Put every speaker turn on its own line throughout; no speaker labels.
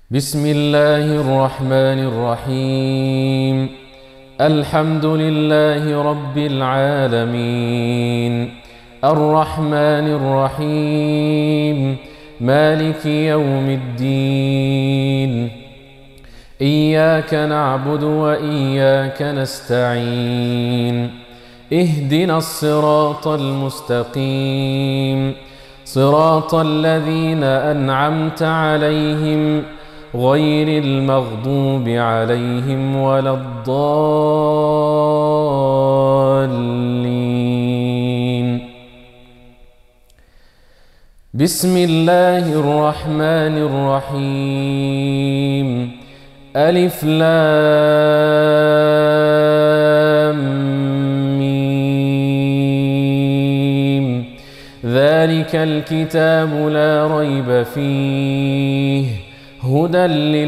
بسم الله الرحمن الرحيم. الحمد لله رب العالمين، الرحمن الرحيم، مالك يوم الدين. إياك نعبد وإياك نستعين. اهدنا الصراط المستقيم، صراط الذين أنعمت عليهم غير المغضوب عليهم ولا الضالين. بسم الله الرحمن الرحيم. ألف لام ميم. ذلك الكتاب لا ريب فيه هدى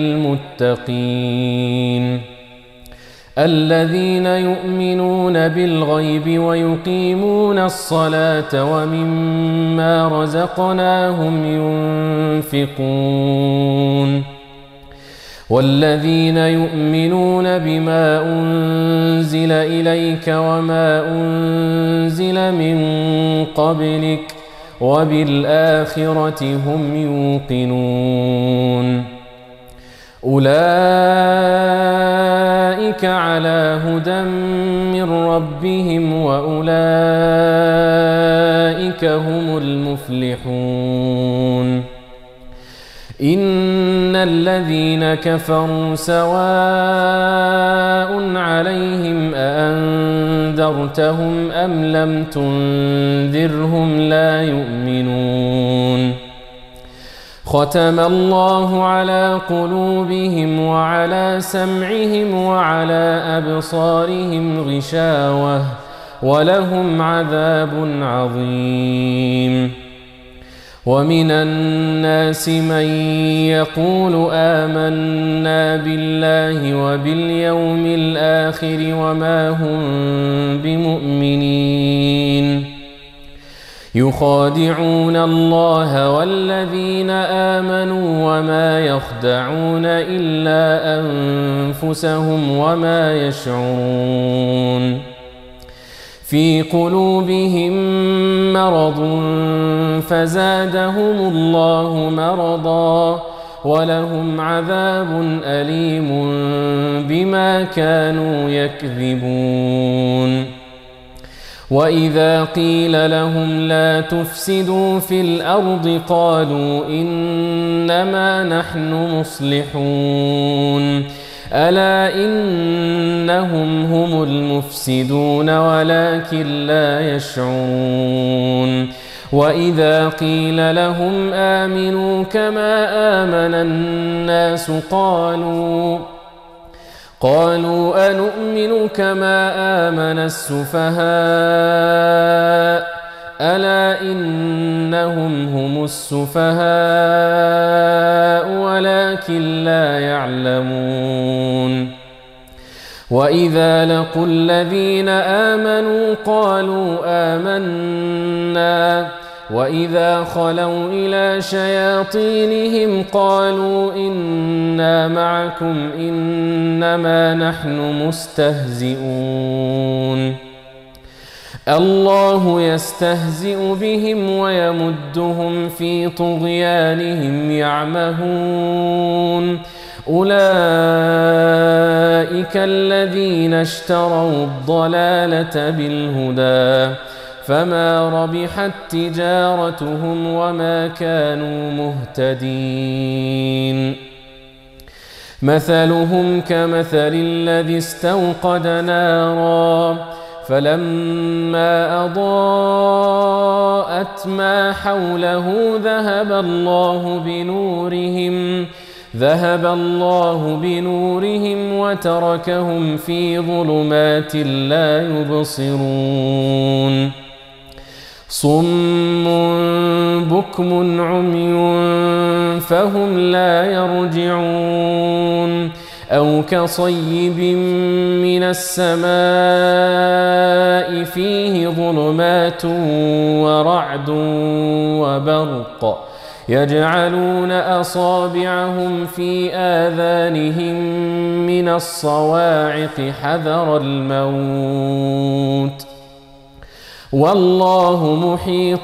للمتقين الذين يؤمنون بالغيب ويقيمون الصلاة ومما رزقناهم ينفقون والذين يؤمنون بما أنزل إليك وما أنزل من قبلك وبالآخرة هم يوقنون. أولئك على هدى من ربهم وأولئك هم المفلحون. إن الذين كفروا سواء عليهم أأنذرتهم أم لم تنذرهم لا يؤمنون. ختم الله على قلوبهم وعلى سمعهم وعلى أبصارهم غشاوة ولهم عذاب عظيم. ومن الناس من يقول آمنا بالله وباليوم الآخر وما هم بمؤمنين يخادعون الله والذين آمنوا وما يخدعون إلا أنفسهم وما يشعرون. في قلوبهم مرض فزادهم الله مرضا ولهم عذاب أليم بما كانوا يكذبون. وإذا قيل لهم لا تفسدوا في الأرض قالوا إنما نحن مصلحون ألا إنهم هم المفسدون ولكن لا يشعرون. وإذا قيل لهم آمنوا كما آمن الناس قالوا أنؤمن كما آمن السفهاء ألا إنهم هم السفهاء ولكن لا يعلمون. وإذا لقوا الذين آمنوا قالوا آمنا وإذا خلوا إلى شياطينهم قالوا إنا معكم إنما نحن مستهزئون. الله يستهزئ بهم ويمدهم في طغيانهم يعمهون. أولئك الذين اشتروا الضلالة بالهدى فما ربحت تجارتهم وما كانوا مهتدين. مثلهم كمثل الذي استوقد نارا فلما أضاءت ما حوله ذهب الله بنورهم وتركهم في ظلمات لا يبصرون. صم بكم عمي فهم لا يرجعون. أو كصيب من السماء فيه ظلمات ورعد وبرق يجعلون أصابعهم في آذانهم من الصواعق حذر الموت والله محيط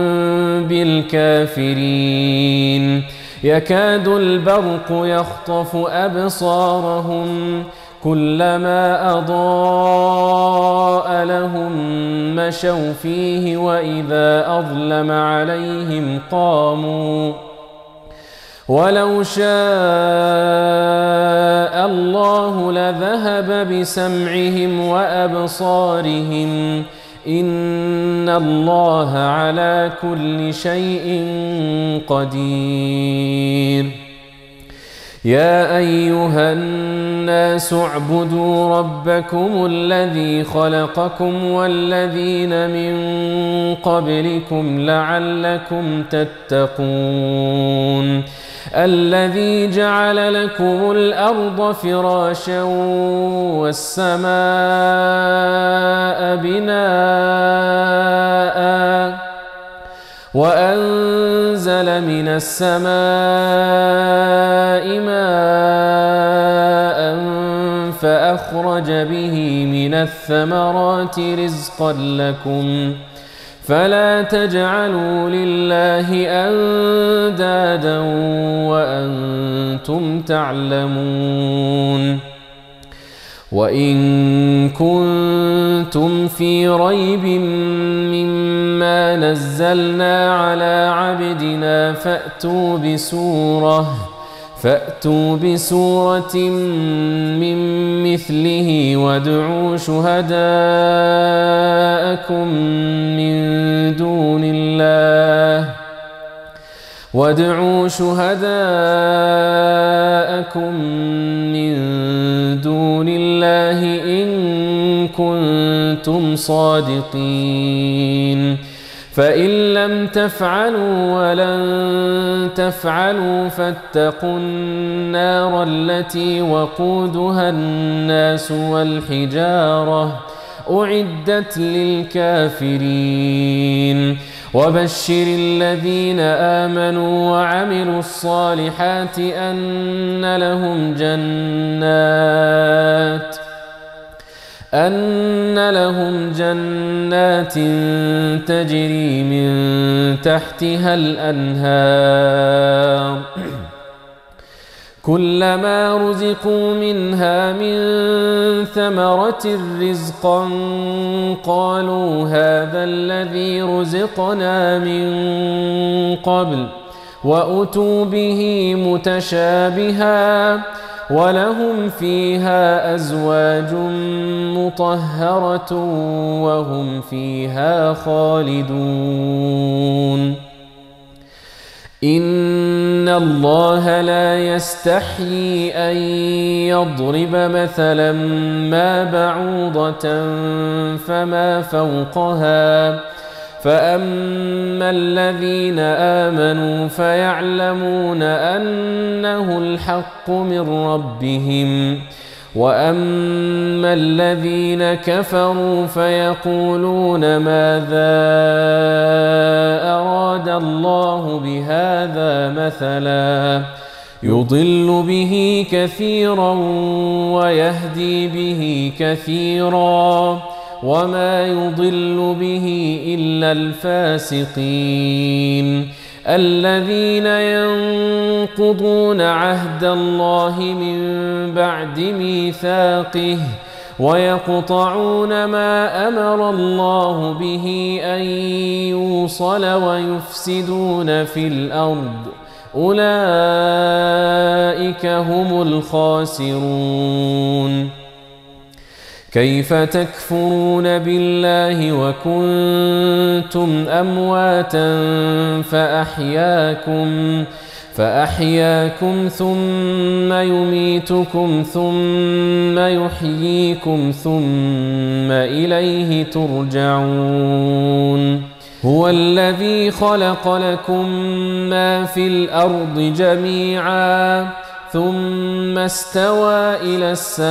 بالكافرين يكاد البرق يخطف أبصارهم كلما أضاء لهم مشوا فيه وإذا أظلم عليهم قاموا ولو شاء الله لذهب بسمعهم وأبصارهم إن الله على كل شيء قدير يا أيها الناس اعبدوا ربكم الذي خلقكم والذين من قبلكم لعلكم تتقون الذي جعل لكم الأرض فراشا والسماء بناء وأنزل من السماء ماء فأخرج به من الثمرات رزقا لكم فلا تجعلوا لله أندادا وأنتم تعلمون وإن كنتم في ريب مما نزلنا على عبدنا فأتوا بسورة من مثله وادعوا شهداءكم من دون الله إن كنتم صادقين فإن لم تفعلوا ولن تفعلوا فاتقوا النار التي وقودها الناس والحجارة أعدت للكافرين وبشر الذين آمنوا وعملوا الصالحات أن لهم جنات تجري من تحتها الأنهار كلما رزقوا منها من ثمرة رزقا قالوا هذا الذي رزقنا من قبل وأتوا به متشابها ولهم فيها أزواج مطهرة وهم فيها خالدون إن الله لا يستحيي أن يضرب مثلا ما بعوضة فما فوقها فأما الذين آمنوا فيعلمون أنه الحق من ربهم وأما الذين كفروا فيقولون ماذا أراد الله بهذا مثلا يضل به كثيرا ويهدي به كثيرا وما يضل به إلا الفاسقين الذين ينقضون عهد الله من بعد ميثاقه ويقطعون ما أمر الله به أن يوصل ويفسدون في الأرض أولئك هم الخاسرون كيف تكفرون بالله وكنتم أمواتا فأحياكم ثم يميتكم ثم يحييكم ثم إليه ترجعون هو الذي خلق لكم ما في الأرض جميعا ثم استوى إلى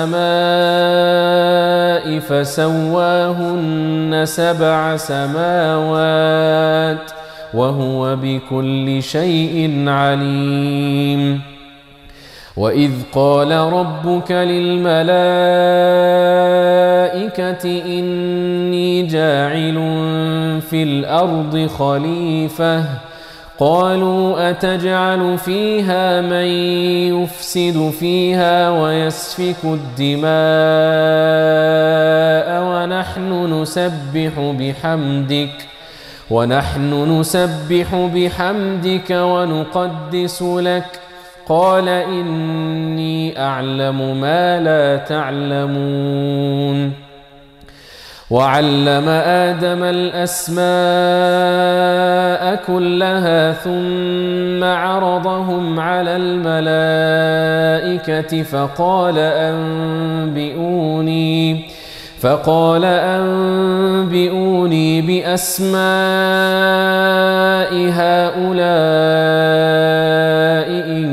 السماء فسواهن 7 سماوات وهو بكل شيء عليم. وإذ قال ربك للملائكة إني جاعل في الأرض خليفة قالوا أتجعل فيها من يفسد فيها ويسفك الدماء ونحن نسبح بحمدك ونقدس لك قال إني أعلم ما لا تعلمون. وعلم آدم الأسماء كلها ثم عرضهم على الملائكة فقال أنبئوني بأسماء هؤلاء إن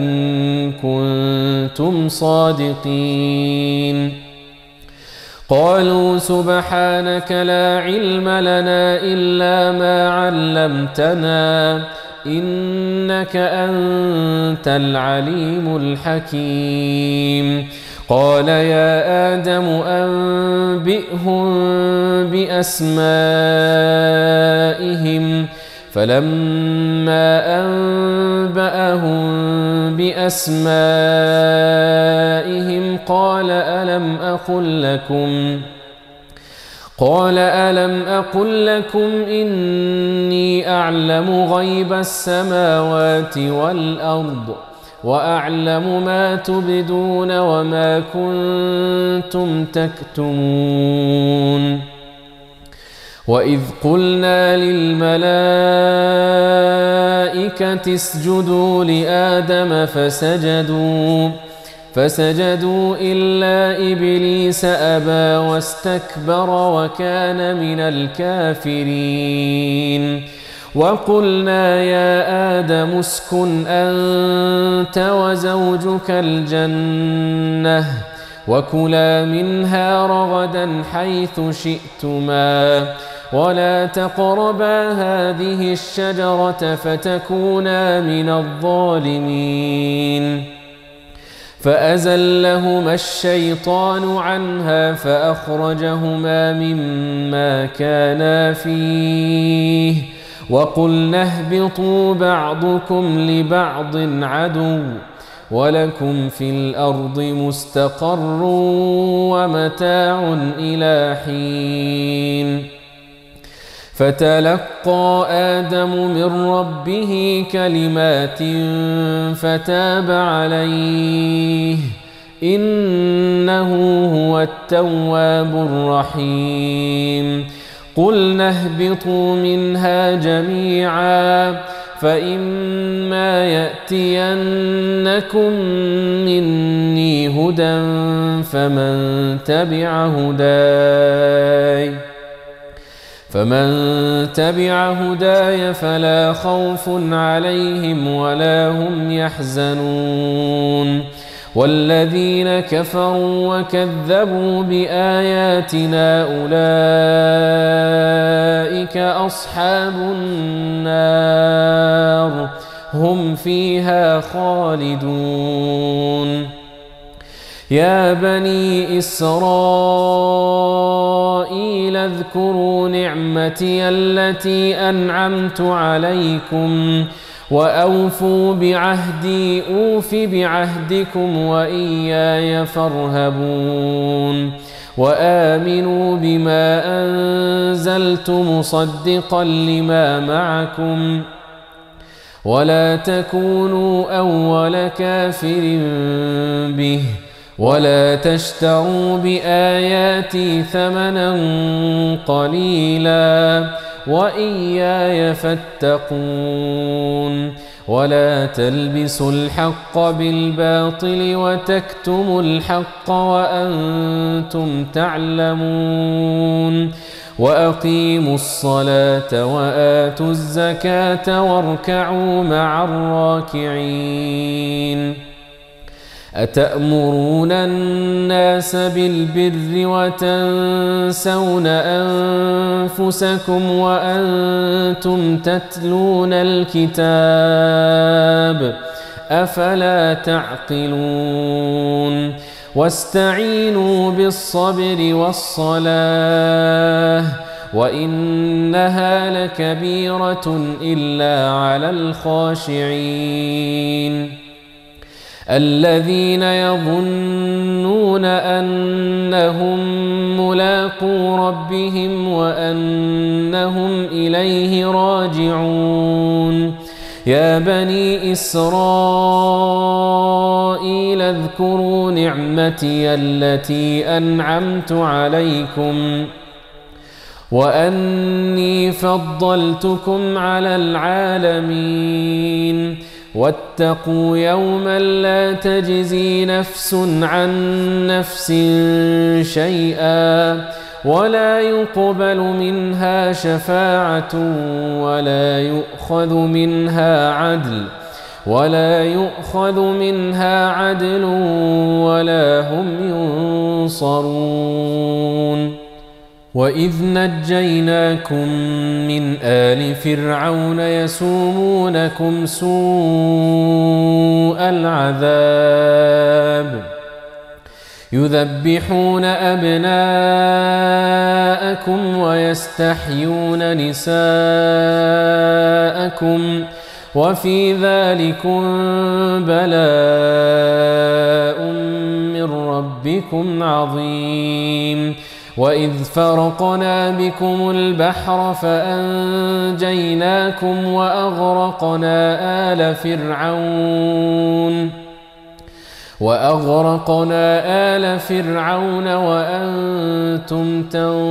كنتم صادقين. قالوا سبحانك لا علم لنا إلا ما علمتنا إنك أنت العليم الحكيم. قال يا آدم أنبئهم بأسمائهم فلما أنبأهم بأسمائهم قال ألم أقل لكم إني أعلم غيب السماوات والأرض وأعلم ما تبدون وما كنتم تكتمون. وإذ قلنا للملائكة اسجدوا لآدم فسجدوا إلا إبليس أبى واستكبر وكان من الكافرين. وقلنا يا آدم اسكن أنت وزوجك الجنة وكلا منها رغدا حيث شئتما ولا تقربا هذه الشجرة فتكونا من الظالمين. فأزلهما الشيطان عنها فأخرجهما مما كانا فيه وقلنا اهبطوا بعضكم لبعض عدو ولكم في الأرض مستقر ومتاع إلى حين. فتلقى آدم من ربه كلمات فتاب عليه إنه هو التواب الرحيم. قلنا اهبطوا منها جميعا فإما يأتينكم مني هدى فمن تبع هداي فلا خوف عليهم ولا هم يحزنون. والذين كفروا وكذبوا بآياتنا أولئك أصحاب النار هم فيها خالدون. يا بني إسرائيل اذكروا نعمتي التي أنعمت عليكم وأوفوا بعهدي أوف بعهدكم وإياي فارهبون. وآمنوا بما أنزلت مصدقا لما معكم ولا تكونوا أول كافر به ولا تشتروا بآياتي ثمنا قليلا وإياي فاتقون. ولا تلبسوا الحق بالباطل وتكتموا الحق وأنتم تعلمون. وأقيموا الصلاة وآتوا الزكاة واركعوا مع الراكعين. أتأمرون الناس بالبر وتنسون أنفسكم وأنتم تتلون الكتاب أفلا تعقلون واستعينوا بالصبر والصلاة وإنها لكبيرة إلا على الخاشعين الذين يظنون أنهم ملاقو ربهم وأنهم إليه راجعون يا بني إسرائيل اذكروا نعمتي التي أنعمت عليكم وأني فضلتكم على العالمين واتقوا يوما لا تجزي نفس عن نفس شيئا ولا يقبل منها شفاعة ولا يؤخذ منها عدل ولا هم ينصرون وإذ نجيناكم من آل فرعون يسومونكم سوء العذاب يذبحون أبناءكم ويستحيون نساءكم وفي ذلكم بلاء من ربكم عظيم وإذ فرقنا بكم البحر فأنجيناكم وأغرقنا آل فرعون وأنتم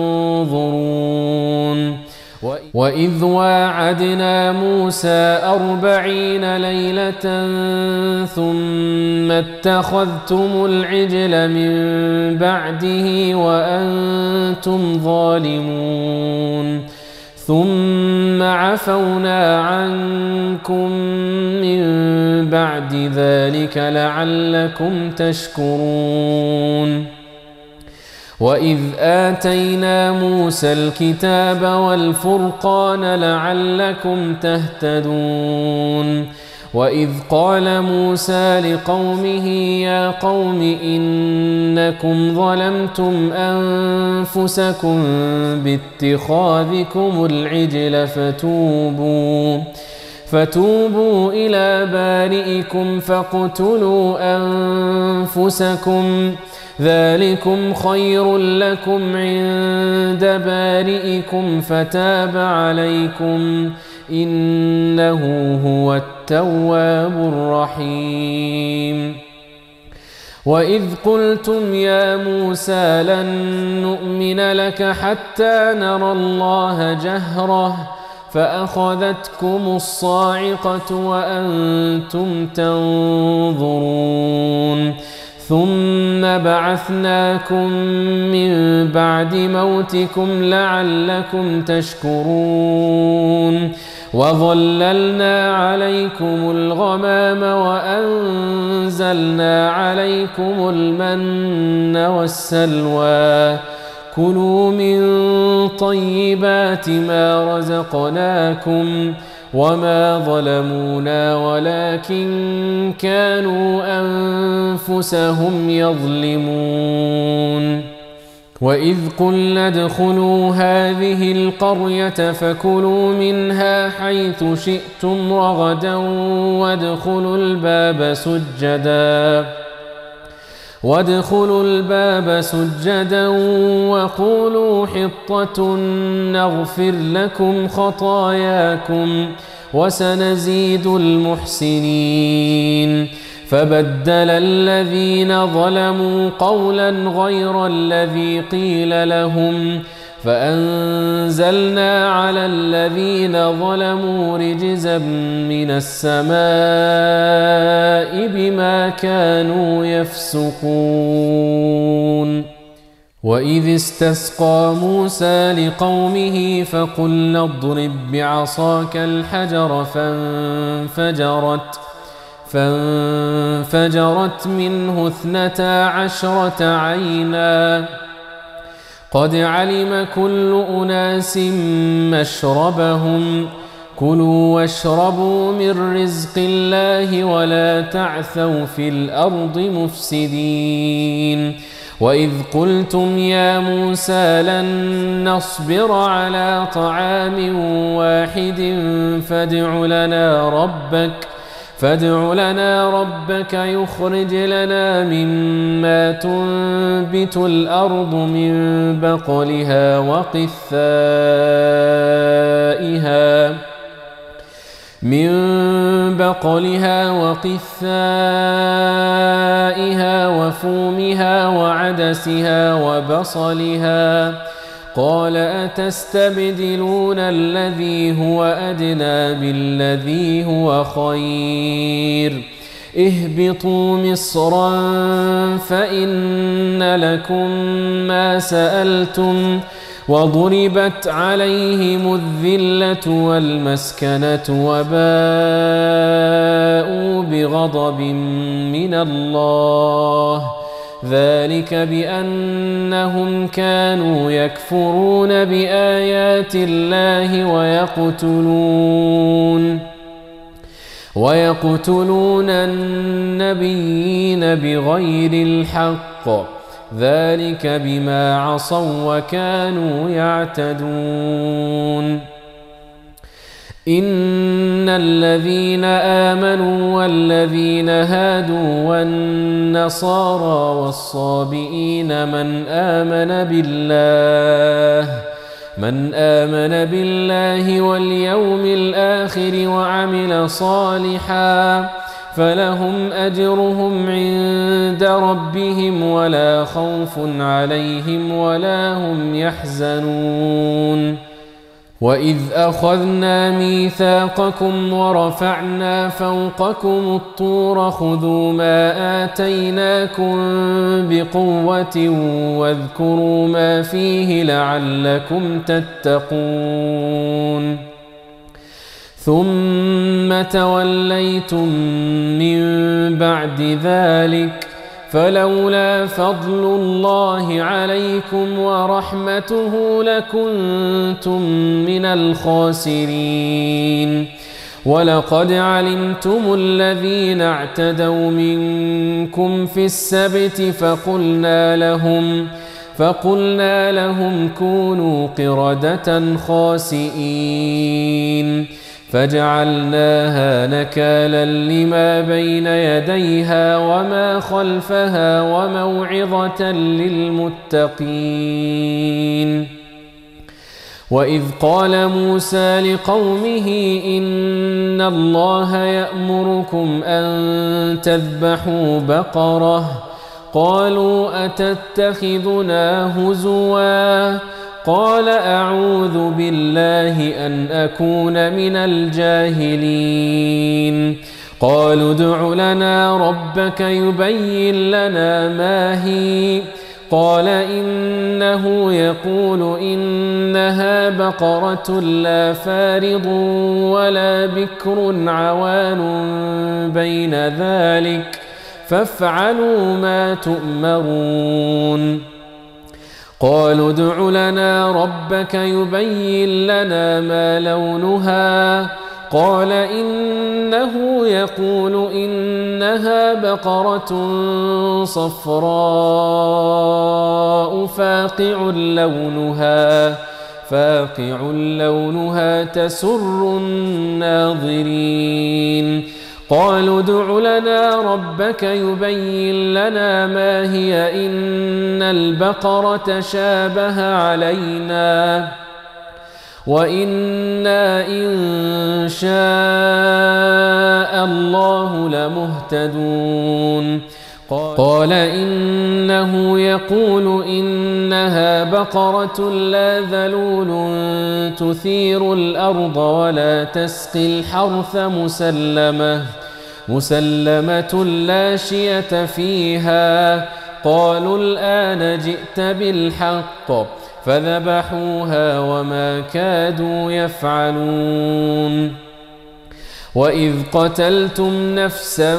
تنظرون وإذ واعدنا موسى 40 ليلة ثم اتخذتم العجل من بعده وأنتم ظالمون ثم عفونا عنكم من بعد ذلك لعلكم تشكرون وإذ آتينا موسى الكتاب والفرقان لعلكم تهتدون وإذ قال موسى لقومه يا قوم إنكم ظلمتم أنفسكم باتخاذكم العجل فتوبوا إلى بارئكم فاقتلوا أنفسكم ذلكم خير لكم عند بارئكم فتاب عليكم إنه هو التواب الرحيم وإذ قلتم يا موسى لن نؤمن لك حتى نرى الله جهرة فأخذتكم الصاعقة وأنتم تنظرون ثم بعثناكم من بعد موتكم لعلكم تشكرون وظللنا عليكم الغمام وأنزلنا عليكم المن والسلوى كلوا من طيبات ما رزقناكم وما ظلمونا ولكن كانوا أنفسهم يظلمون وإذ قلنا ادخلوا هذه القرية فكلوا منها حيث شئتم رغدا وادخلوا الباب سجدا وقولوا حطة نغفر لكم خطاياكم وسنزيد المحسنين فبدل الذين ظلموا قولا غير الذي قيل لهم فأنزلنا على الذين ظلموا رجزا من السماء بما كانوا يفسقون وإذ استسقى موسى لقومه فقلنا اضرب بعصاك الحجر فانفجرت منه 12 عينا قد علم كل أناس مشربهم كلوا واشربوا من رزق الله ولا تعثوا في الأرض مفسدين وإذ قلتم يا موسى لن نصبر على طعام واحد فادع لنا ربك يخرج لنا مما تنبت الأرض من بقلها وقثائها وفومها وعدسها وبصلها قال أتستبدلون الذي هو أدنى بالذي هو خير اهبطوا مصرا فإن لكم ما سألتم وضربت عليهم الذلة والمسكنة وباءوا بغضب من الله ذلك بأنهم كانوا يكفرون بآيات الله ويقتلون النبيين بغير الحق ذلك بما عصوا وكانوا يعتدون إن الذين آمنوا والذين هادوا والنصارى والصابئين من آمن بالله واليوم الآخر وعمل صالحا فلهم أجرهم عند ربهم ولا خوف عليهم ولا هم يحزنون وإذ أخذنا ميثاقكم ورفعنا فوقكم الطور خذوا ما آتيناكم بقوة واذكروا ما فيه لعلكم تتقون ثم توليتم من بعد ذلك فلولا فضل الله عليكم ورحمته لكنتم من الخاسرين ولقد علمتم الذين اعتدوا منكم في السبت فقلنا لهم كونوا قردة خاسئين فجعلناها نكالا لما بين يديها وما خلفها وموعظة للمتقين وإذ قال موسى لقومه إن الله يأمركم أن تذبحوا بقرة قالوا أتتخذنا هزوا قال أعوذ بالله أن أكون من الجاهلين قالوا ادع لنا ربك يبين لنا ما هي قال إنه يقول إنها بقرة لا فارض ولا بكر عوان بين ذلك فافعلوا ما تؤمرون قالوا ادع لنا ربك يبين لنا ما لونها قال إنه يقول إنها بقرة صفراء فاقع لونها تسر الناظرين قالوا ادع لنا ربك يبين لنا ما هي إن البقرة شابه علينا وإنا إن شاء الله لمهتدون قال إنه يقول إنها بقرة لا ذلول تثير الأرض ولا تسقي الحرث مسلمة لا شية فيها قالوا الآن جئت بالحق فذبحوها وما كادوا يفعلون وإذ قتلتم نفسا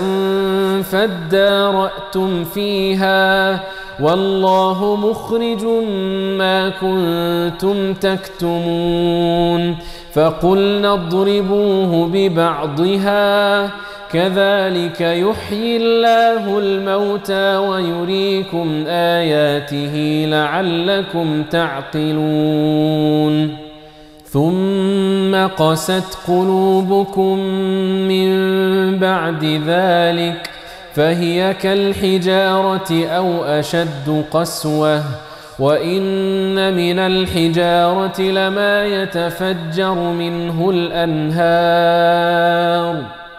فادارأتم فيها والله مخرج ما كنتم تكتمون فقلنا اضربوه ببعضها كذلك يحيي الله الموتى ويريكم آياته لعلكم تعقلون ثم قست قلوبكم من بعد ذلك فهي كالحجارة أو أشد قسوة وإن من الحجارة لما يتفجر منه الأنهار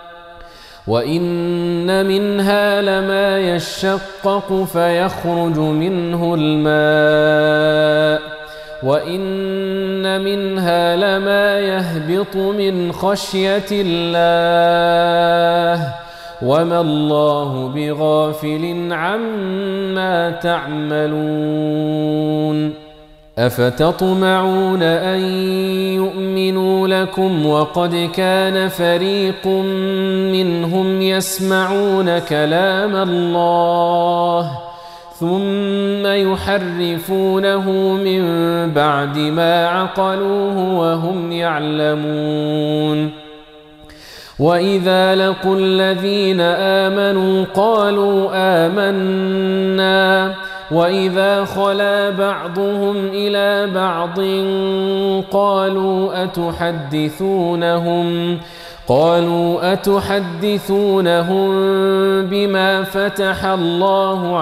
وإن منها لما يشقق فيخرج منه الماء وإن منها لما يهبط من خشية الله وما الله بغافل عما تعملون أفتطمعون أن يؤمنوا لكم وقد كان فريق منهم يسمعون كلام الله ثم يحرفونه من بعد ما عقلوه وهم يعلمون وإذا لقوا الذين آمنوا قالوا آمنا وإذا خلا بعضهم إلى بعض قالوا أتحدثونهم بما فتح الله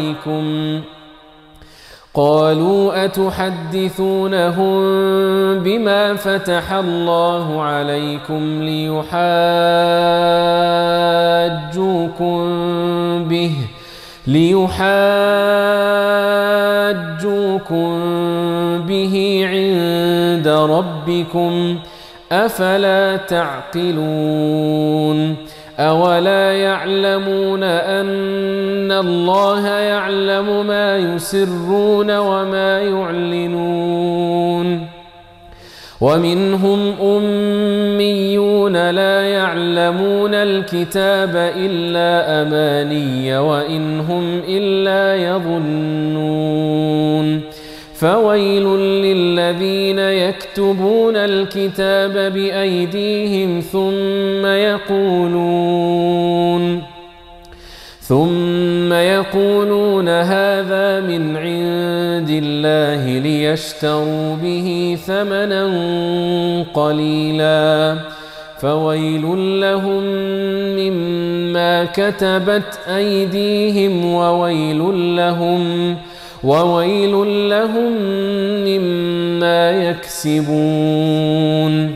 عليكم ليحاجوكم به عند ربكم أفلا تعقلون أولا يعلمون أن الله يعلم ما يسرون وما يعلنون ومنهم أميون لا يعلمون الكتاب إلا أماني وإن هم إلا يظنون فويل للذين يكتبون الكتاب بأيديهم ثم يقولون هذا من عند الله ليشتروا به ثمنا قليلا فويل لهم مما كتبت أيديهم وويل لهم مما يكسبون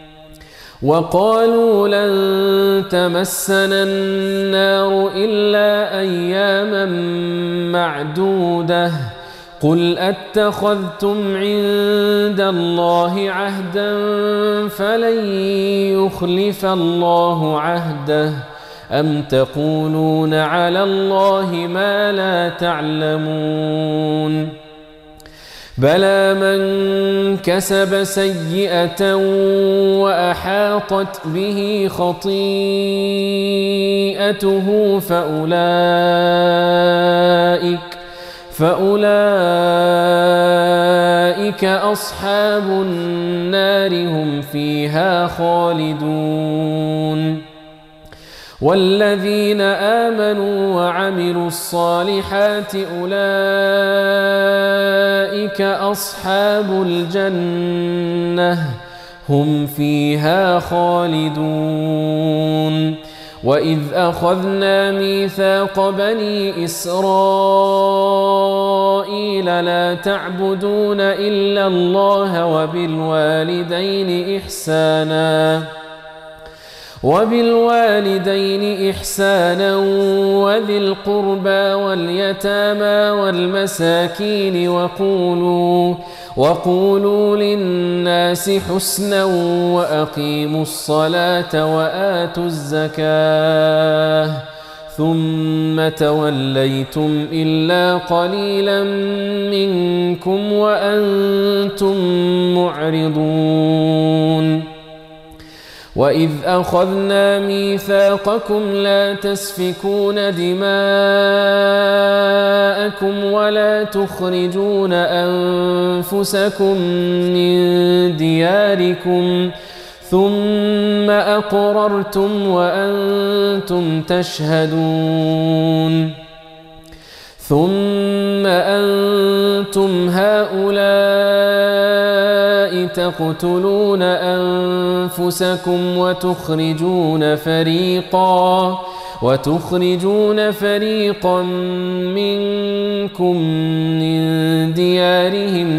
وقالوا لن تمسنا النار إلا أياما معدودة قل أتخذتم عند الله عهدا فلن يخلف الله عهده أم تقولون على الله ما لا تعلمون بلى من كسب سيئة وأحاطت به خطيئته فأولئك أصحاب النار هم فيها خالدون والذين آمنوا وعملوا الصالحات أولئك أصحاب الجنة هم فيها خالدون وإذ أخذنا ميثاق بني إسرائيل لا تعبدون إلا الله وبالوالدين إحسانا وذي القربى واليتامى والمساكين وقولوا للناس حسنا وأقيموا الصلاة وآتوا الزكاة ثم توليتم إلا قليلا منكم وأنتم معرضون وإذ أخذنا ميثاقكم لا تسفكون دماءكم ولا تخرجون أنفسكم من دياركم ثم أقررتم وأنتم تشهدون ثم أنتم هؤلاء تقتلون أنفسكم وتخرجون فريقا منكم من ديارهم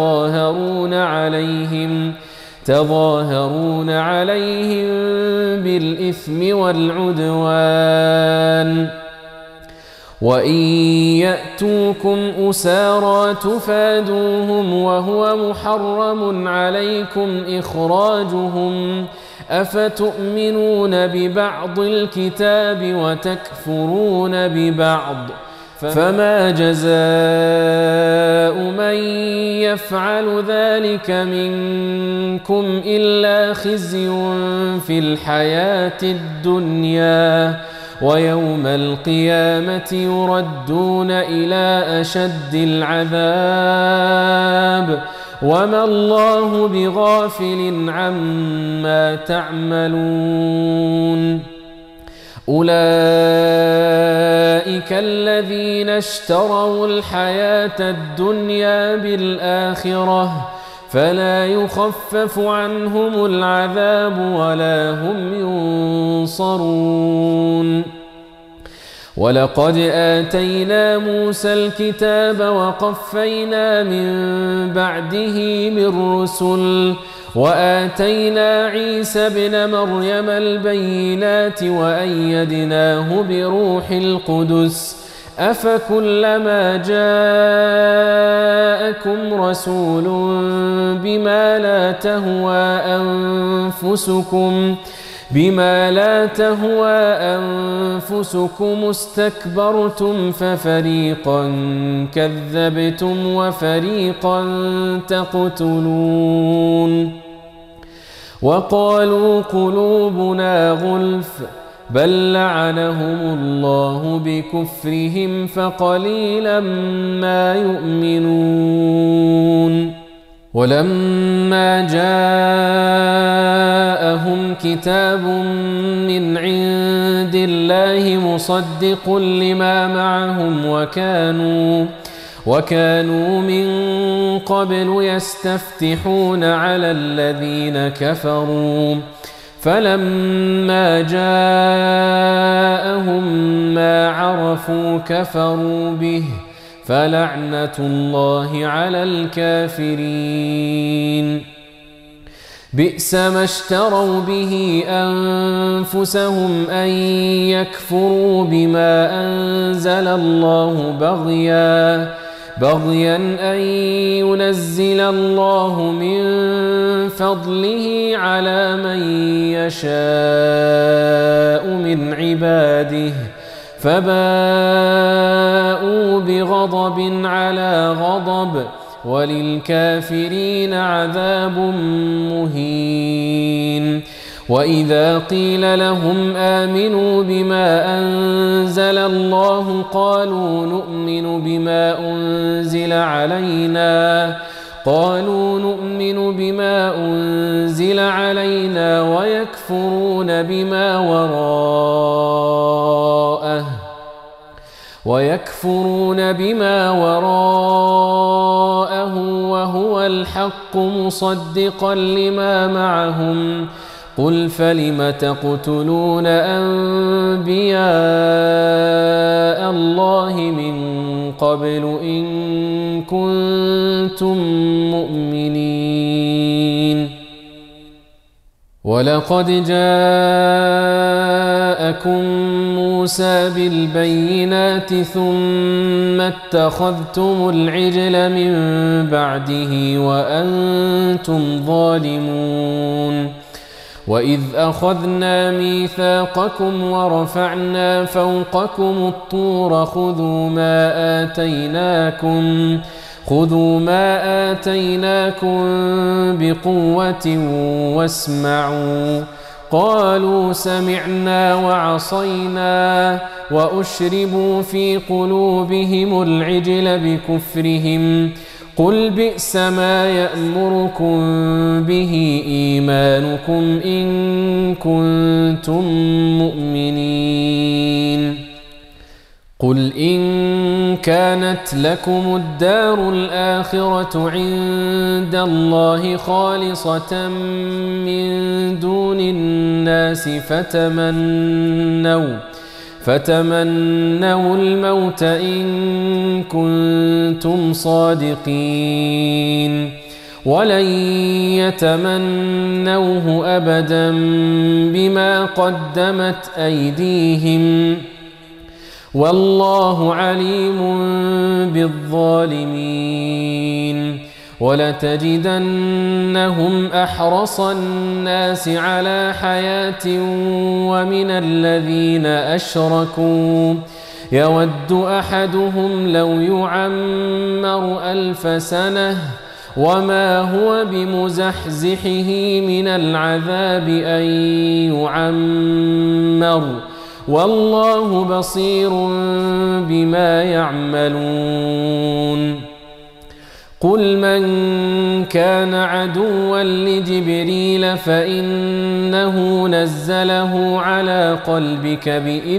تظاهرون عليهم بالإثم والعدوان وإن يأتوكم أسارى تفادوهم وهو محرم عليكم إخراجهم أفتؤمنون ببعض الكتاب وتكفرون ببعض فما جزاء من يفعل ذلك منكم إلا خزي في الحياة الدنيا ويوم القيامة يردون إلى أشد العذاب وما الله بغافل عما تعملون أولئك الذين اشتروا الحياة الدنيا بالآخرة فلا يخفف عنهم العذاب ولا هم ينصرون ولقد آتينا موسى الكتاب وقفينا من بعده بالرسل وآتينا عيسى ابن مريم البينات وأيدناه بروح القدس أفكلما جاءكم رسول بما لا تهوى أنفسكم استكبرتم ففريقا كذبتم وفريقا تقتلون وقالوا قلوبنا غلف بل لعنهم الله بكفرهم فقليلا ما يؤمنون ولما جاءهم كتاب من عند الله مصدق لما معهم وكانوا من قبل يستفتحون على الذين كفروا فلما جاءهم ما عرفوا كفروا به فلعنة الله على الكافرين بئس ما اشتروا به أنفسهم أن يكفروا بما أنزل الله بغيا أن ينزل الله من فضله على من يشاء من عباده فباءوا بغضب على غضب وللكافرين عذاب مهين وإذا قيل لهم آمنوا بما أنزل الله قالوا نؤمن بما أنزل علينا ويكفرون بما وراءه وهو الحق مصدقا لما معهم قل فلم تقتلون أنبياء الله من قبل إن كنتم مؤمنين ولقد جاءكم موسى بالبينات ثم اتخذتم العجل من بعده وأنتم ظالمون وإذ أخذنا ميثاقكم ورفعنا فوقكم الطور خذوا ما آتيناكم بقوة واسمعوا قالوا سمعنا وعصينا وأشربوا في قلوبهم العجل بكفرهم قل بئس ما يأمركم به إيمانكم إن كنتم مؤمنين قل إن كانت لكم الدار الآخرة عند الله خالصة من دون الناس فتمنوا الموت إن كنتم صادقين ولن يتمنوه أبدا بما قدمت أيديهم والله عليم بالظالمين ولتجدنهم أحرص الناس على حياة ومن الذين أشركوا يود أحدهم لو يعمر 1000 سنة وما هو بمزحزحه من العذاب أن يعمر والله بصير بما يعملون قل من كان عدوا لجبريل فإنه نزله على قلبك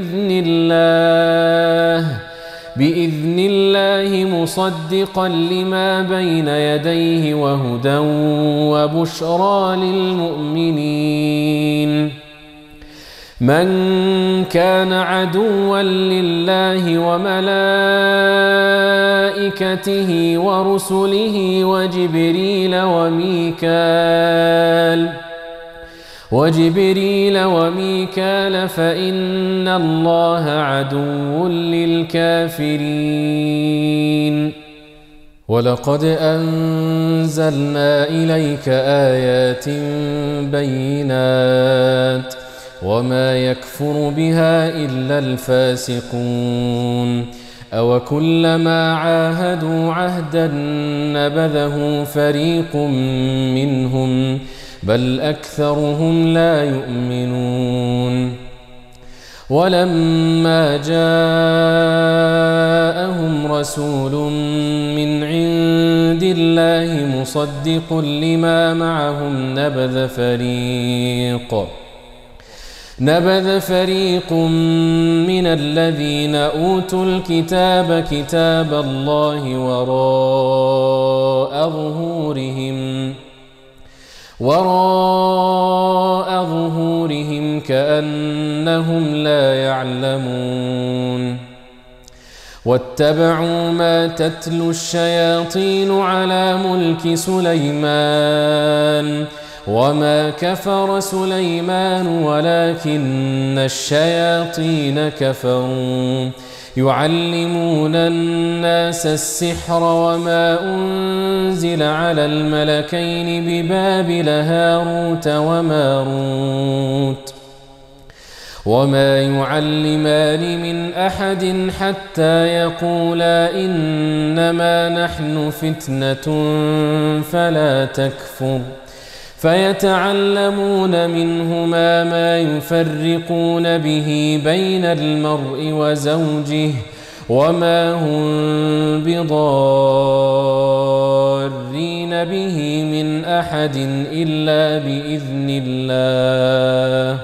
بإذن الله مصدقا لما بين يديه وهدى وبشرى للمؤمنين من كان عدوا لله وملائكته ورسله وجبريل وميكال فإن الله عدو للكافرين ولقد أنزلنا إليك آيات بينات وما يكفر بها إلا الفاسقون أوكلما عاهدوا عهدا نبذه فريق منهم بل أكثرهم لا يؤمنون ولما جاءهم رسول من عند الله مصدق لما معهم نبذ فريق من الذين أوتوا الكتاب كتاب الله وراء ظهورهم كأنهم لا يعلمون واتبعوا ما تتلو الشياطين على ملك سليمان وما كفر سليمان ولكن الشياطين كفروا يعلمون الناس السحر وما أنزل على الملكين ببابل هاروت وماروت وما يعلمان من أحد حتى يقولا إنما نحن فتنة فلا تكفر فيتعلمون منهما ما يفرقون به بين المرء وزوجه وما هم بضارين به من أحد إلا بإذن الله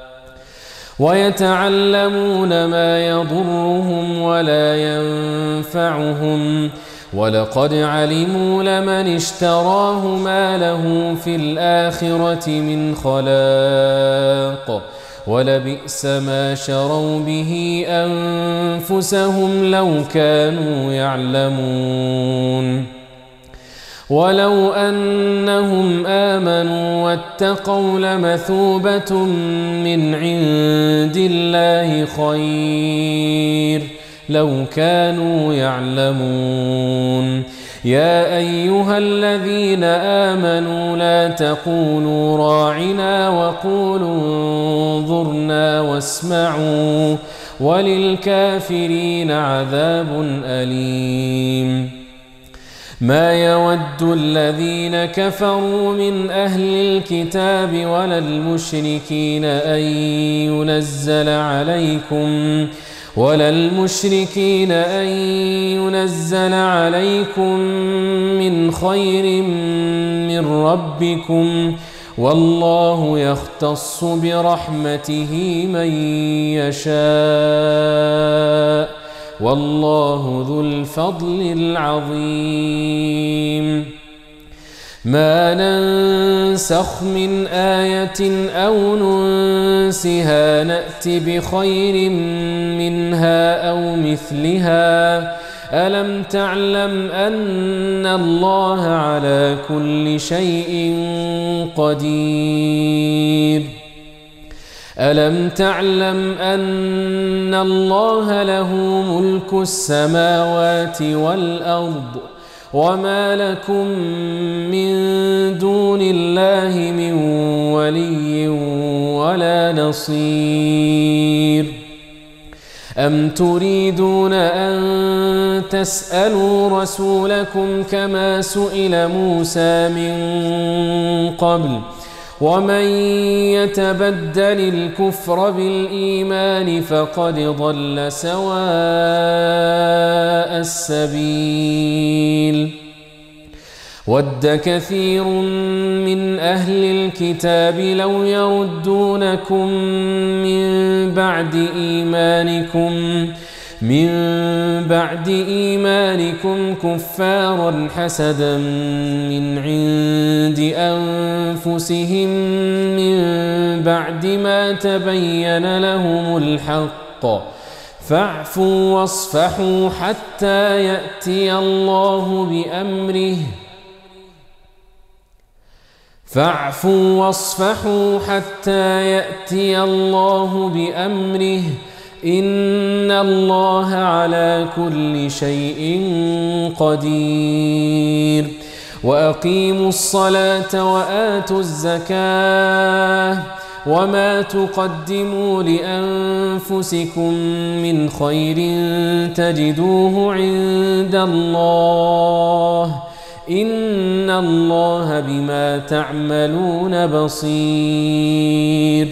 ويتعلمون ما يضرهم ولا ينفعهم ولقد علموا لمن اشتراه ما له في الآخرة من خلاق ولبئس ما شروا به أنفسهم لو كانوا يعلمون ولو أنهم آمنوا واتقوا لمثوبة من عند الله خير لو كانوا يعلمون يا أيها الذين آمنوا لا تقولوا راعنا وقولوا انظرنا واسمعوا وللكافرين عذاب أليم ما يود الذين كفروا من أهل الكتاب ولا المشركين أن ينزل عليكم من خير من ربكم، والله يختص برحمته من يشاء، والله ذو الفضل العظيم. ما ننسخ من آية أو ننسها نأت بخير منها أو مثلها. ألم تعلم أن الله على كل شيء قدير؟ ألم تعلم أن الله له ملك السماوات والأرض، وما لكم من دون الله من ولي ولا نصير؟ أم تريدون أن تسألوا رسولكم كما سئل موسى من قبل؟ ومن يتبدل الكفر بالإيمان فقد ضل سواء السبيل. ود كثير من أهل الكتاب لو يردونكم من بعد إيمانكم كفارا حسدا من عند أنفسهم من بعد ما تبين لهم الحق، فاعفوا واصفحوا حتى يأتي الله بأمره، إن الله على كل شيء قدير. وأقيموا الصلاة وآتوا الزكاة، وما تقدموا لأنفسكم من خير تجدوه عند الله، إن الله بما تعملون بصير.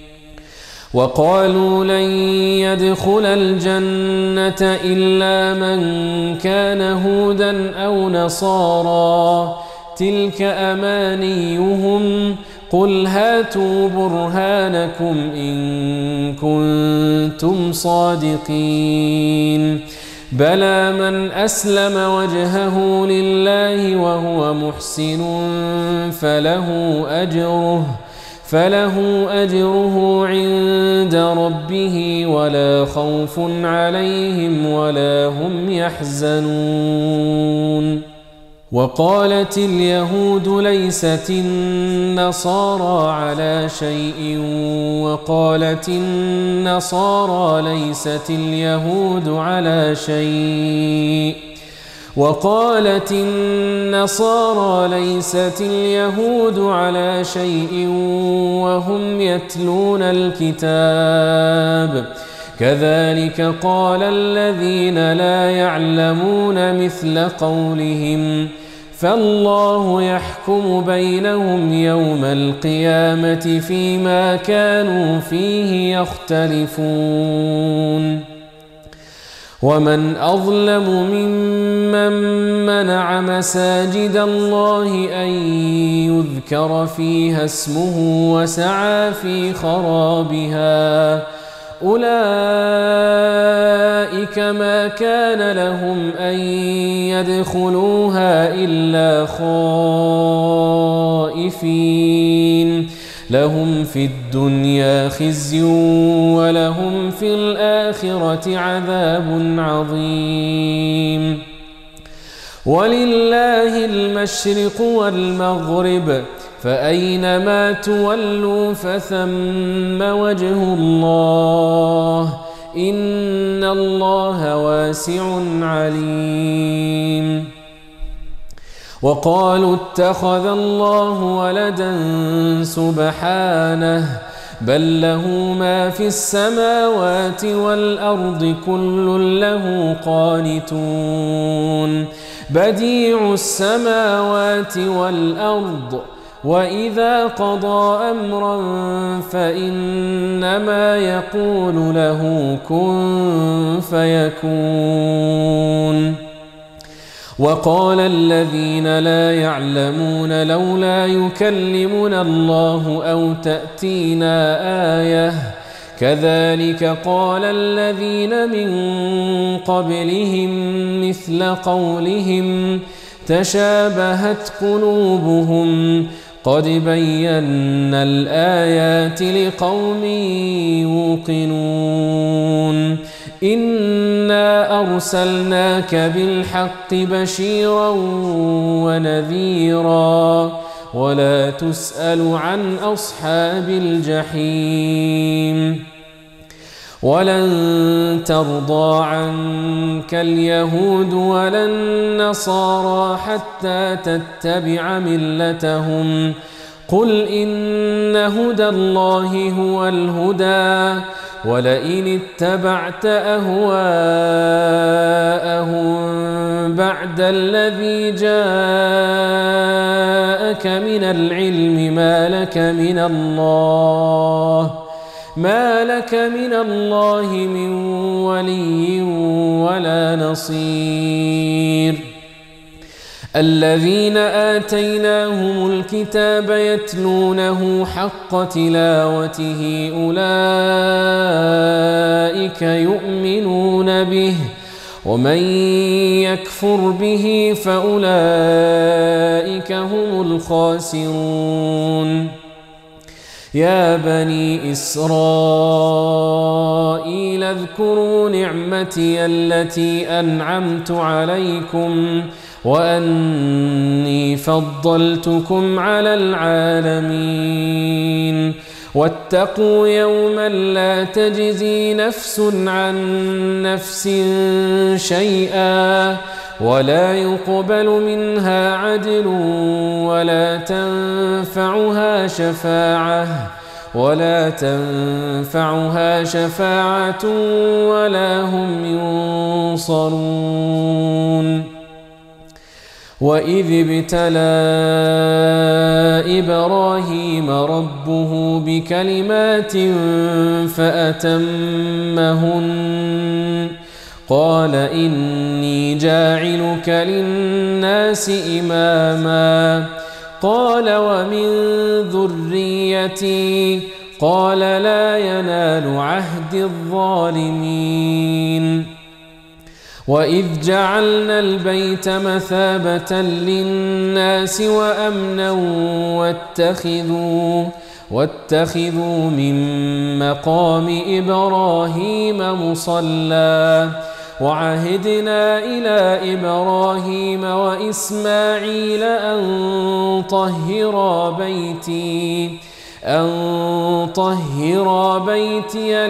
وقالوا لن يدخل الجنة إلا من كان هودا أو نصارى، تلك أمانيهم، قل هاتوا برهانكم إن كنتم صادقين. بلى من أسلم وجهه لله وهو محسن فله أجره عند ربه ولا خوف عليهم ولا هم يحزنون. وقالت اليهود ليست النصارى على شيء، وقالت النصارى ليست اليهود على شيء، وقالت النصارى ليست اليهود على شيء وهم يتلون الكتاب، كذلك قال الذين لا يعلمون مثل قولهم، فالله يحكم بينهم يوم القيامة فيما كانوا فيه يختلفون. ومن أظلم ممن منع مساجد الله أن يذكر فيها اسمه وسعى في خرابها، أولئك ما كان لهم أن يدخلوها إلا خائفين، لهم في الدنيا خزي ولهم في الآخرة عذاب عظيم. ولله المشرق والمغرب، فأينما تولوا فثم وجه الله، إن الله واسع عليم. وقالوا اتخذ الله ولدا سبحانه، بل له ما في السماوات والأرض كل له قانتون بديع السماوات والأرض وإذا قضى أمرا فإنما يقول له كن فيكون وقال الذين لا يعلمون لولا يكلمنا الله أو تأتينا آية كذلك قال الذين من قبلهم مثل قولهم تشابهت قلوبهم قد بينا الآيات لقوم يوقنون إنا أرسلناك بالحق بشيرا ونذيرا ولا تسأل عن أصحاب الجحيم ولن ترضى عنك اليهود ولا النصارى حتى تتبع ملتهم قل إن هدى الله هو الهدى ولئن اتبعت أهواءهم بعد الذي جاءك من العلم ما لك من الله من ولي ولا نصير الذين آتيناهم الكتاب يتلونه حق تلاوته أولئك يؤمنون به ومن يكفر به فأولئك هم الخاسرون يا بني إسرائيل اذكروا نعمتي التي أنعمت عليكم وأني فضلتكم على العالمين واتقوا يوما لا تجزي نفس عن نفس شيئا ولا يقبل منها عدل ولا تنفعها شفاعة ولا هم ينصرون وإذ ابتلى إبراهيم ربه بكلمات فأتمهن قال إني جاعلك للناس إماما قال ومن ذريتي قال لا ينال عهد الظالمين وإذ جعلنا البيت مثابة للناس وأمنا واتخذوا من مقام إبراهيم مصلى وعهدنا إلى إبراهيم وإسماعيل أن طهرا بيتي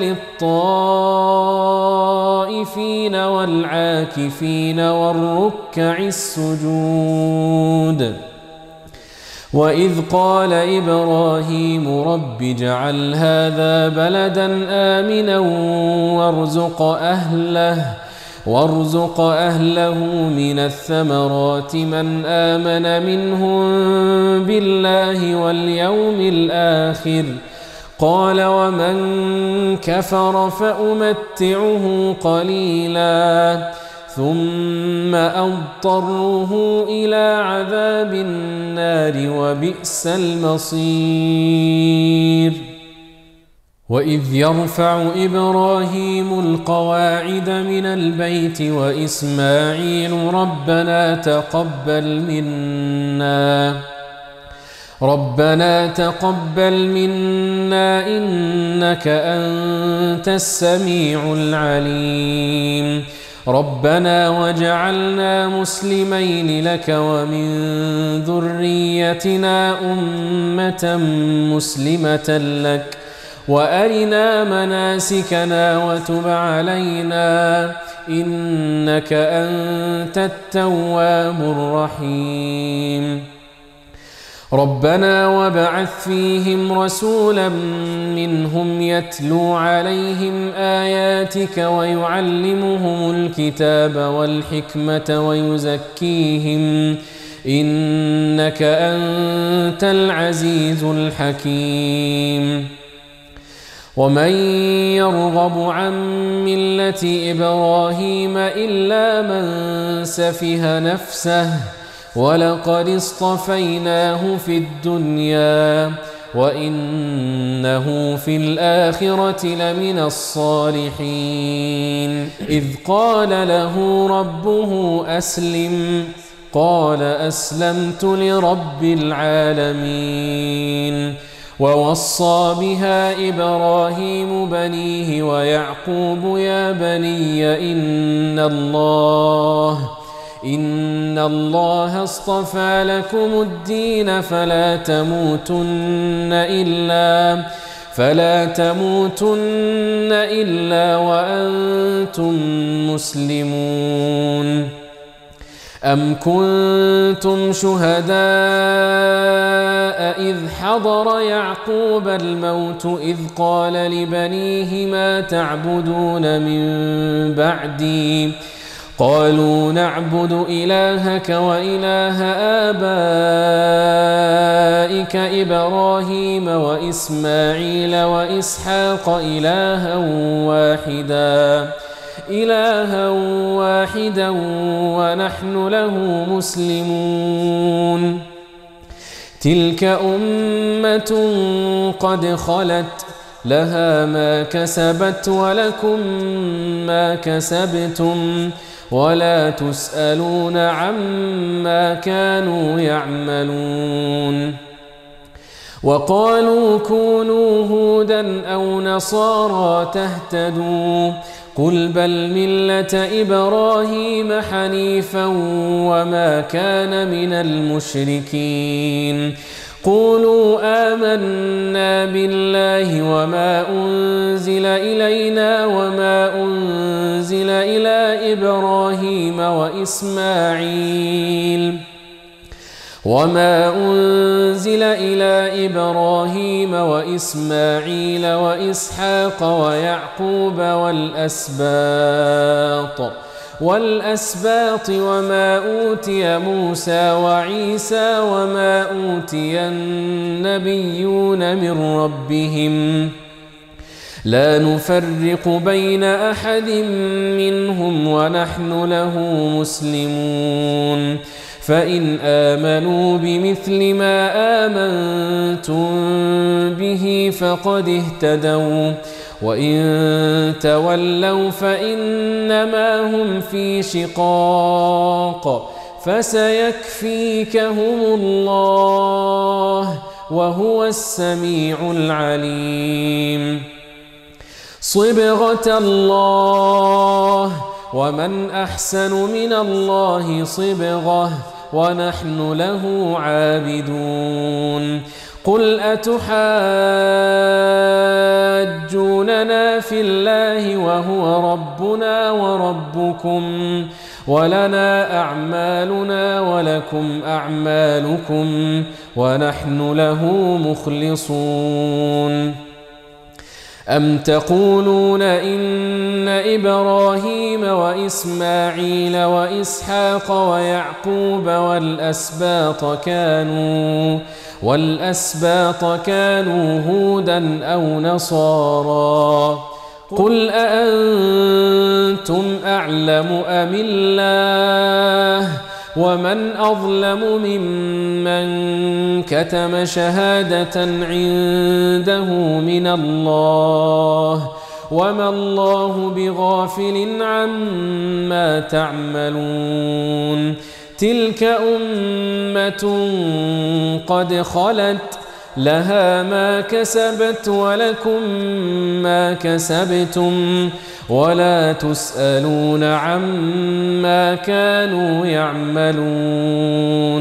للطائفين والعاكفين والركع السجود وإذ قال إبراهيم رب اجعل هذا بلدا آمنا وارزق أهله من الثمرات من آمن منهم بالله واليوم الآخر قال ومن كفر فأمتعه قليلا ثم أضطره إلى عذاب النار وبئس المصير وإذ يرفع إبراهيم القواعد من البيت وإسماعيل ربنا تقبل منا إنك أنت السميع العليم ربنا واجعلنا مسلمين لك ومن ذريتنا أمة مسلمة لك وأرنا مناسكنا وتب علينا إنك أنت التواب الرحيم ربنا وابعث فيهم رسولا منهم يتلو عليهم آياتك ويعلمهم الكتاب والحكمة ويزكيهم إنك أنت العزيز الحكيم ومن يرغب عن ملة إبراهيم إلا من سفه نفسه ولقد اصطفيناه في الدنيا وإنه في الآخرة لمن الصالحين إذ قال له ربه أسلم قال أسلمت لرب العالمين ووصى بها إبراهيم بنيه ويعقوب يا بني إن الله اصطفى لكم الدين فلا تموتن إلا وأنتم مسلمون أم كنتم شهداء إذ حضر يعقوب الموت إذ قال لبنيه ما تعبدون من بعدي قالوا نعبد إلهك وإله آبائك إبراهيم وإسماعيل وإسحاق إلها واحدا ونحن له مسلمون تلك أمة قد خلت لها ما كسبت ولكم ما كسبتم ولا تسألون عما كانوا يعملون وقالوا كونوا هودا أو نصارى تهتدوا قل بل ملة إبراهيم حنيفا وما كان من المشركين قولوا آمنا بالله وما أنزل إلينا وما أنزل إلى إبراهيم وإسماعيل وإسحاق ويعقوب والأسباط وما أوتي موسى وعيسى وما أوتي النبيون من ربهم لا نفرق بين أحد منهم ونحن له مسلمون فإن آمنوا بمثل ما آمنتم به فقد اهتدوا وإن تولوا فإنما هم في شقاق فسيكفيكهم الله وهو السميع العليم صبغة الله ومن أحسن من الله صبغة ونحن له عابدون قل أتحاجوننا في الله وهو ربنا وربكم ولنا أعمالنا ولكم أعمالكم ونحن له مخلصون أم تقولون إن إبراهيم وإسماعيل وإسحاق ويعقوب والأسباط كانوا هودا أو نصارى قل أأنتم أعلم أم الله ومن أظلم ممن كتم شهادة عنده من الله وما الله بغافل عما تعملون تلك أمة قد خلت لها ما كسبت ولكم ما كسبتم ولا تسألون عما كانوا يعملون